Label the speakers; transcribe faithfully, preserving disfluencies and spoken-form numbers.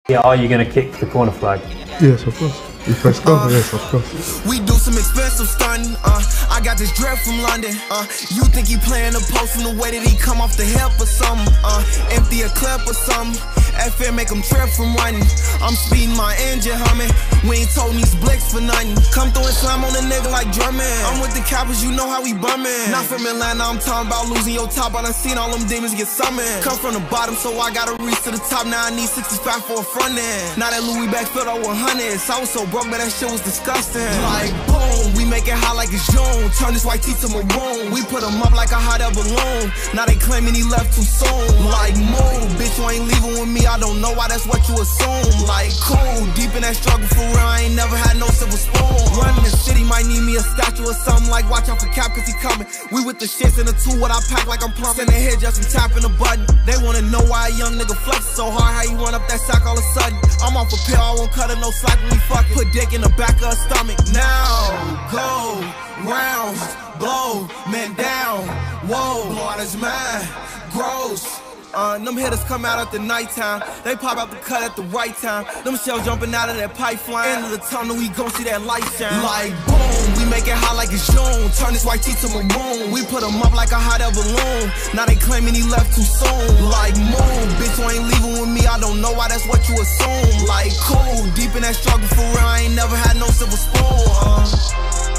Speaker 1: Yeah, are you going to kick the corner flag?
Speaker 2: Yes, of course. If I score, uh, yes, of course.
Speaker 3: We do some expensive stunning. Uh, I got this dread from London. Uh, you think he playing the post in the way that he come off the help or something? Uh, empty a clip or something. F M make him trip from running. I'm speeding my engine humming. We ain't told these blicks for nothing. Come through and slam on a nigga like drumming. I'm with the coppers, you know how we bumming. Not from Atlanta, I'm talking about losing your top. I done seen all them demons get summoned. Come from the bottom, so I gotta reach to the top. Now I need sixty-five for a front end. Now that Louis back filled out one hundreds. I was so broke, man, that shit was disgusting. Like boom, we make it hot like it's June. Turn this white tee to maroon. We put him up like a hot air balloon. Now they claiming he left too soon. Like move, bitch, you ain't leaving with me. I don't know why that's what you assume. Like cool, deep in that struggle for real. I ain't never had no silver spoon. Running the city might need me a statue or something. Like watch out for Cap cause he coming. We with the shits in the two, what I pack like I'm plumbing. Sending head just from tapping the button. They wanna know why a young nigga flex so hard. How you run up that sack all of a sudden? I'm off a pill, I won't cut it, no slack when we fucking. Put dick in the back of her stomach. Now go rounds, blow man down. Whoa, blow out his mind. Gross. Uh, them hitters come out at the nighttime. They pop out the cut at the right time. Them shells jumping out of that pipeline. End of the tunnel, we gon' see that light shine. Like boom, we make it hot like it's June. Turn this white tee to maroon. We put him up like a hot air balloon. Now they claiming he left too soon. Like moon, bitch, you ain't leaving with me. I don't know why that's what you assume. Like cool, deep in that struggle for real. I ain't never had no silver spoon. Uh.